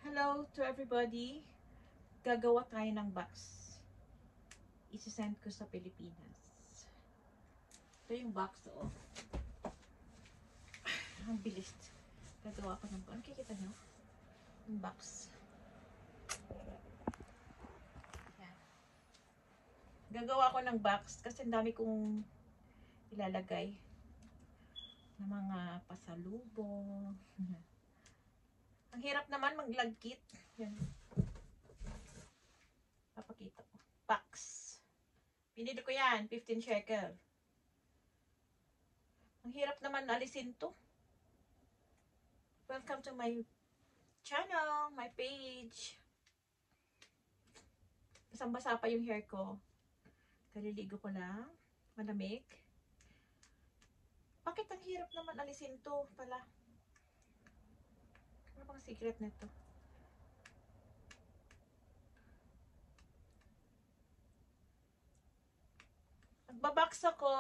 Hello to everybody. Gagawa tayo ng box. Isisend ko sa Pilipinas. Ito yung box, oh. Ang bilis. Gagawa ko ng box. Kikita nyo? Yung box. Yan. Gagawa ko ng box kasi ang dami kong ilalagay na mga pasalubong. Ang hirap naman maglagkit. Yan. Papakita ko. Box. Pinili ko yan. 15 shekel. Ang hirap naman alisin to. Welcome to my channel, my page. Basang-basa pa yung hair ko. Kaliligo ko lang. Malamig. Bakit ang hirap naman alisin to pala? Ano bang secret nito? Nagbabox ako.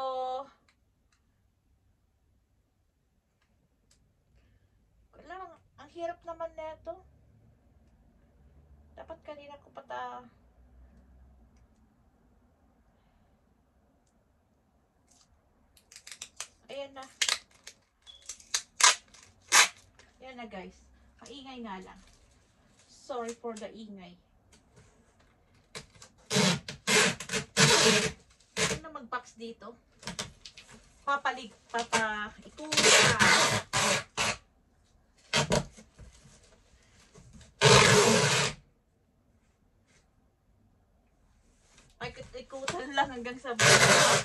Lang, ang hirap naman nito. Dapat kanina ko pata. Ayan na. Ayan na guys. Kaingay nga lang. Sorry for the ingay. Ano na mag-box dito? Ikuta. Ay, ikutan lang hanggang sa baba.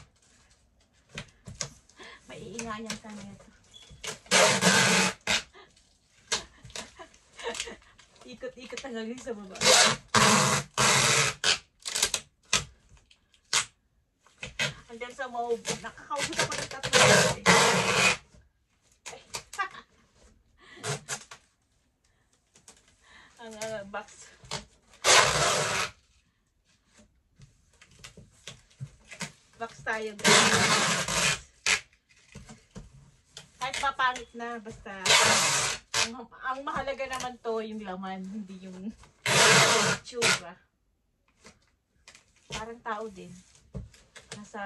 May iingayan ka nito. Ikot-ikot hanggang sa baba. Hanggang sa maubos. Nakakaubos ako ng tatlo. Ang box. Box tayo guys. Kahit mapangit na, basta ang mahalaga naman to yung laman, hindi yung itsura. Parang tao din. Nasa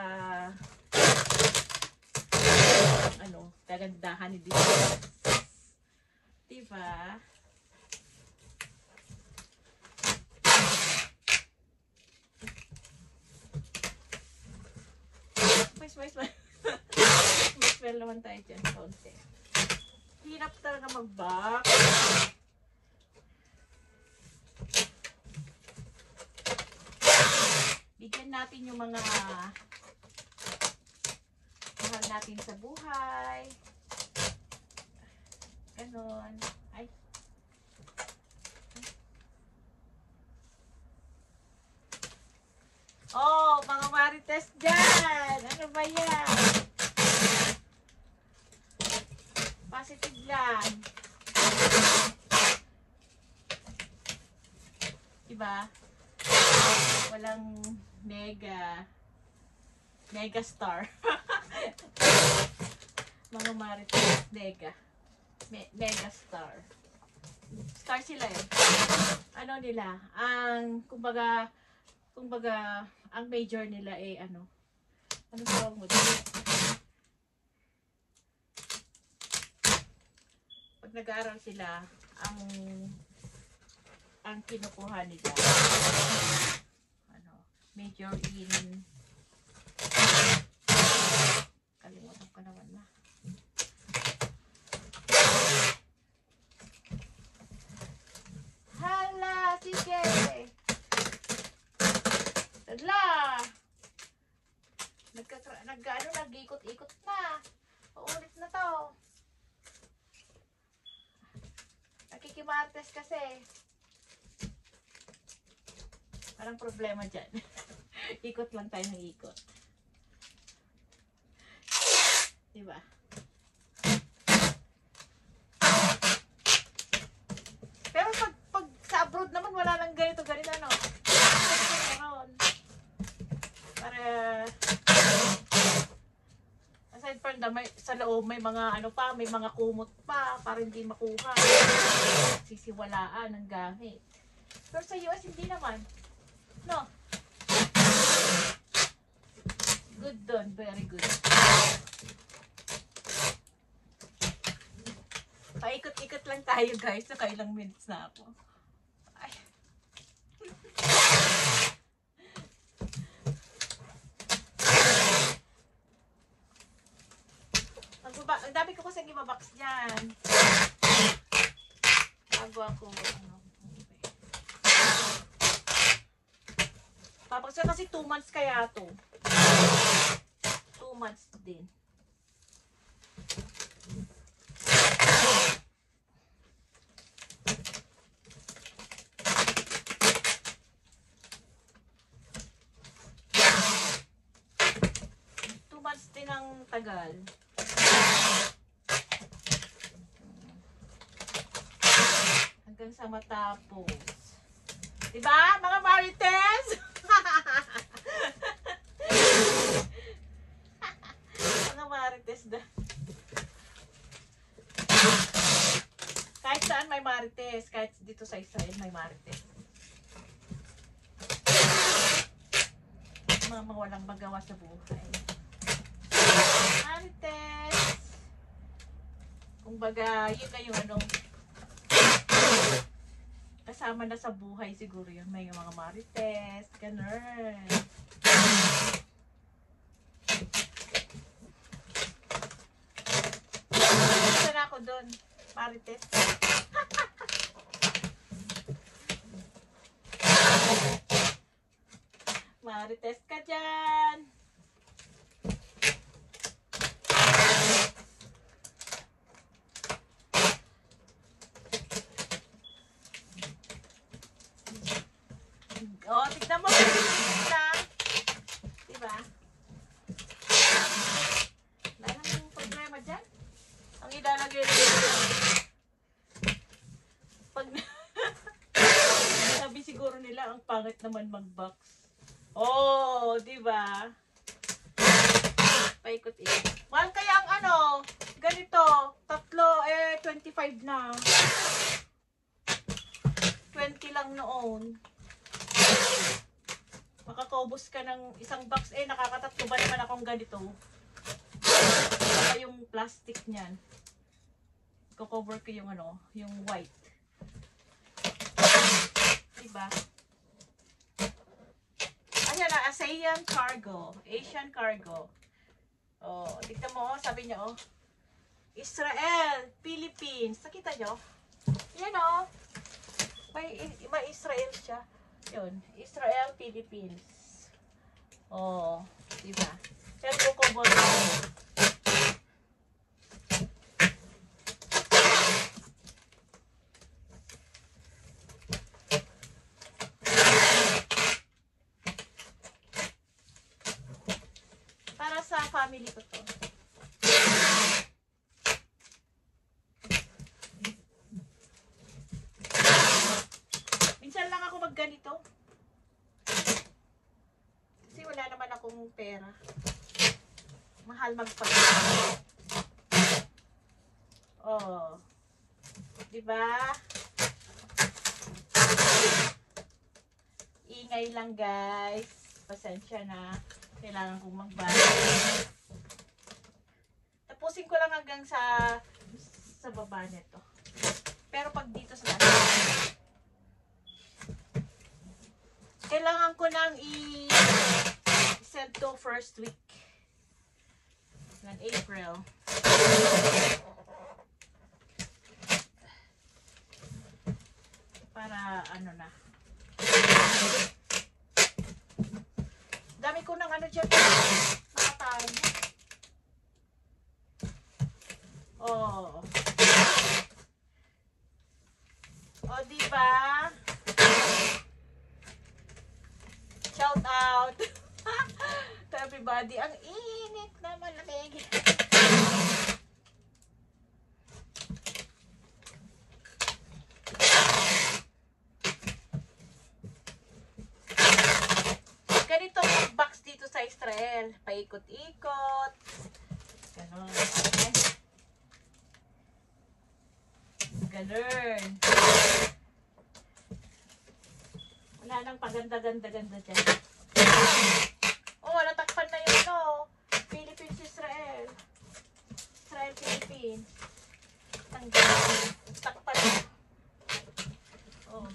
ano, kagandahan ni dito. Diba? May smell naman tayo dyan. Konti. Hirap talaga mag-box. Bigyan natin yung mga mahal natin sa buhay. Ganon. Ay. Oh, mga marites dyan! Ano ba yan? Positive lang. Diba? Walang mega star. Mga marites, mega star. Star sila eh. Ano nila? Kumbaga, ang major nila eh ano tawag mo dito? Pag nag-aaral sila, ang kinukuha nila major in kalimutan ko naman na. Hala, sige. Hala. Nag-ikot-ikot na. Paulit na to. Nakikimartes kasi. Parang problema dyan. Ikot lang tayo ng ikot. Diba? Pero pag sa abroad naman, wala lang ganito ano. Para aside from sa loob may mga ano pa, may mga kumot pa para hindi makuha. Sisiwalaan ng gamit. Pero sa US hindi naman. No. Good done, very good. Paikot-ikot lang tayo guys. Nakailang minutes na ako. Ay. Ang dami ko kasi ibabox dyan. Bago ako. Tapos kasi 2 months kaya to. 2 months din. Din ang tagal. Hanggang sa matapos. Diba, mga Marites? Mga Marites da. Kahit saan may Marites. Kahit dito sa Israel may Marites. Mga walang magawa sa buhay. Marites. Kumbaga, yun na yung ano, kasama na sa buhay siguro yun. May mga Marites, ganun. Isa na ako doon, Marites. Marites ka dyan. Oh, tignan mo. Diba? Wala namang problema dyan. Ang ilalagay pag sabi siguro nila, ang pangit naman mag-box. Oh, diba? Paikot-ikot. Mahal kaya ang ano, ganito, tatlo, 25 na. 20 lang noon. Makakaubos ka ng isang box. Nakakatatlo ba naman akong ganito? Saka yung plastic niyan. Cover ko yung ano, yung white. Diba? Ayan na, Asian Cargo. Asian Cargo. Oh, tignan mo, sabi niya, oh. Israel, Philippines. Nakita nyo? Yan, oh. May Israel siya. Yun, Israel, Philippines. Oh, diba? Pero cover ko. Para sa family ko to. Minsan lang ako magganito. Kasi wala naman akong pera. Mahal magpagod. Oh. Diba? Ingay lang guys. Pasensya na. Kailangan kong magbayad. Tapusin ko lang hanggang sa baba nito. Pero pag dito sa lahat, kailangan ko nang i-send to first week ng April. Para ano na. Dami ko ng ano dyan. Nakatahan. Oh. Oh, diba? Shout out to everybody. Ang init na malamig. Ganito ang box dito sa Israel. Paikot-ikot. Ganon. Ganun. Wala nang paganda-ganda-ganda dyan. Oh, natakpan na yung ano. Philippines, Israel. Israel, Philippines. Takpan na. Oh.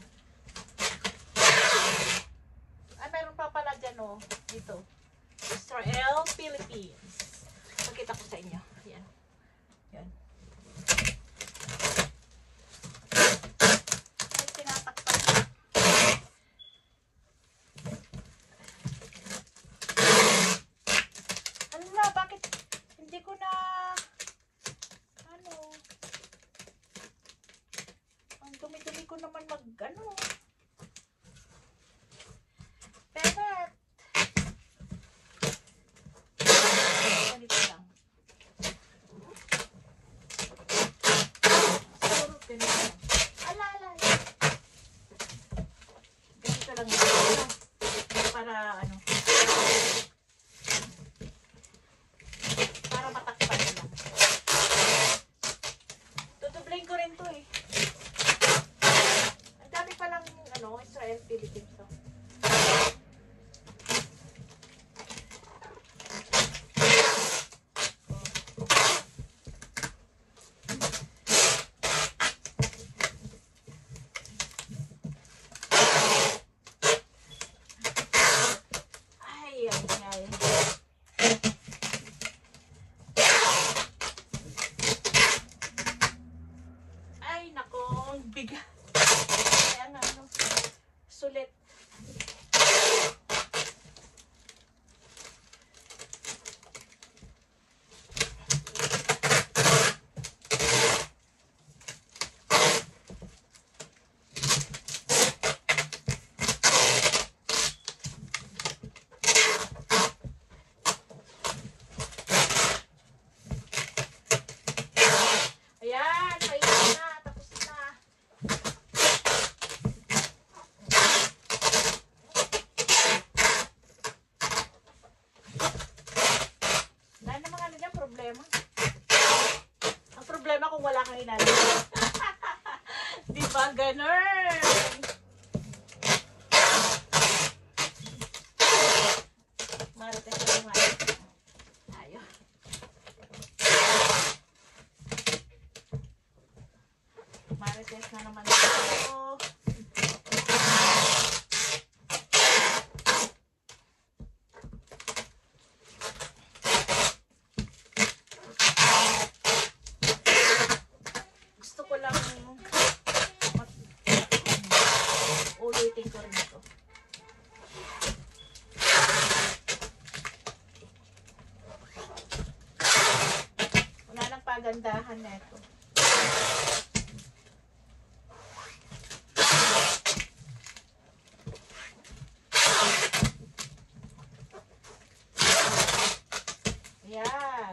Ay, meron pa pala dyan, oh. Dito. Israel, Philippines. Pakita ko sa inyo. Yan. Yan. Ay, tinatakpan na. Ala, bakit hindi ko na ano, ang dumi-dumi ko naman ano, Penet. Ganito lang. Siguro ganito lang. Ala. Ganito lang yun. Ano? Para ano. Para matakpan lang. Tutubling ko rin to eh. Ang dami palang ano, Israel, Philippines to. Ay. Ay, nako, ang bigat. Kaya nga, ano, sulit. Ayan, paisa na, tapos na. Wala namang ano niya, problema. Ang problema kung wala kang inalala. Di ba ganun? Marites na naman. Ayaw. Marites na naman ito. Gusto ko lang ulitin ko rin ito. Wala nang pagandahan na ito. Ayan.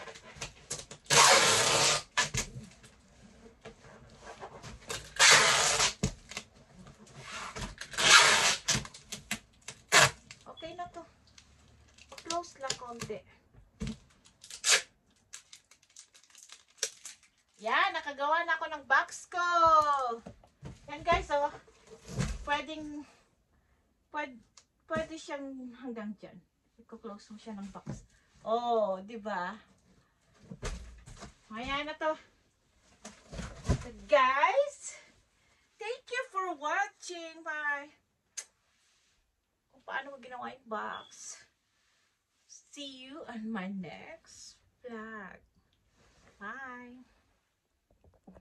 Okay na to. Close lang konti. Yan, nakagawa na ako ng box ko. Yan guys, oh. Pwede siyang hanggang dyan. I-close mo siya ng box. Oh, di ba? Ayan na to. So guys, thank you for watching. Bye. Kung paano mo ginawa yung box. See you on my next vlog. Bye.